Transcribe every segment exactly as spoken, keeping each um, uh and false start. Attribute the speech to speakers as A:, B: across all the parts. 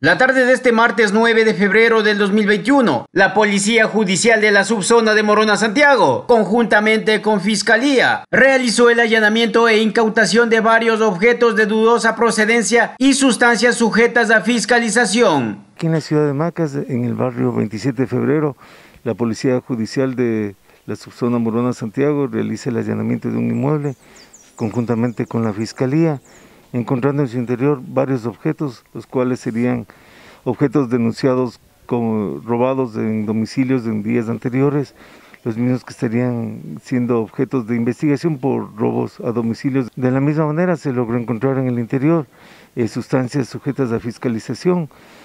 A: La tarde de este martes nueve de febrero del dos mil veintiuno, la Policía Judicial de la Subzona de Morona, Santiago, conjuntamente con Fiscalía, realizó el allanamiento e incautación de varios objetos de dudosa procedencia y sustancias sujetas a fiscalización.
B: Aquí en la ciudad de Macas, en el barrio veintisiete de febrero, la Policía Judicial de la Subzona Morona, Santiago, realiza el allanamiento de un inmueble conjuntamente con la Fiscalía, encontrando en su interior varios objetos, los cuales serían objetos denunciados como robados en domicilios en días anteriores, los mismos que estarían siendo objetos de investigación por robos a domicilios. De la misma manera se logró encontrar en el interior eh, sustancias sujetas a fiscalización.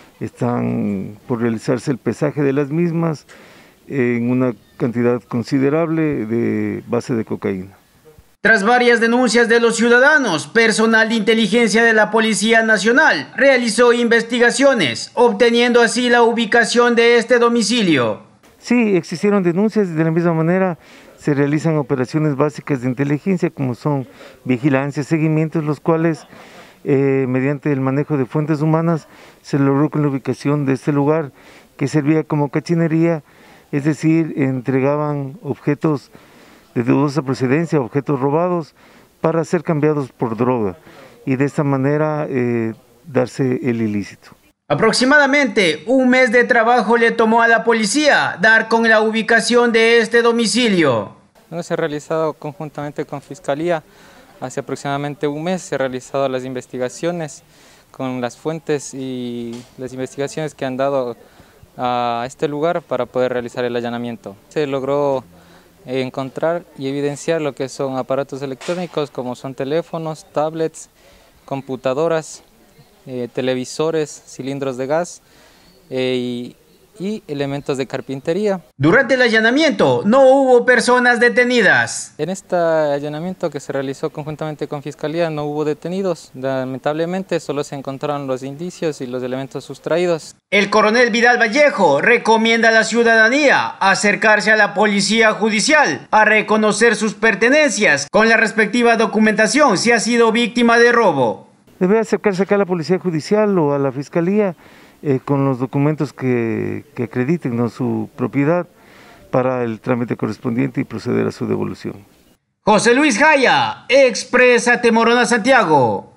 B: Están por realizarse el pesaje de las mismas eh, en una cantidad considerable de base de cocaína.
A: Tras varias denuncias de los ciudadanos, personal de inteligencia de la Policía Nacional realizó investigaciones, obteniendo así la ubicación de este domicilio.
B: Sí, existieron denuncias y de la misma manera se realizan operaciones básicas de inteligencia como son vigilancia, seguimientos, los cuales eh, mediante el manejo de fuentes humanas se logró con la ubicación de este lugar que servía como cachinería, es decir, entregaban objetos de dudosa procedencia, objetos robados, para ser cambiados por droga y de esta manera eh, darse el ilícito.
A: Aproximadamente un mes de trabajo le tomó a la policía dar con la ubicación de este domicilio.
C: Se ha realizado conjuntamente con Fiscalía, hace aproximadamente un mes se han realizado las investigaciones con las fuentes y las investigaciones que han dado a este lugar para poder realizar el allanamiento. Se logró encontrar y evidenciar lo que son aparatos electrónicos como son teléfonos, tablets, computadoras, eh, televisores, cilindros de gas eh, y, y elementos de carpintería.
A: Durante el allanamiento no hubo personas detenidas.
C: En este allanamiento que se realizó conjuntamente con Fiscalía no hubo detenidos. Lamentablemente solo se encontraron los indicios y los elementos sustraídos.
A: El coronel Vidal Vallejo recomienda a la ciudadanía acercarse a la Policía Judicial a reconocer sus pertenencias con la respectiva documentación si ha sido víctima de robo.
B: Debe acercarse acá a la Policía Judicial o a la Fiscalía eh, con los documentos que, que acrediten, ¿no?, su propiedad para el trámite correspondiente y proceder a su devolución.
A: José Luis Jaya, Exprésate Morona, Santiago.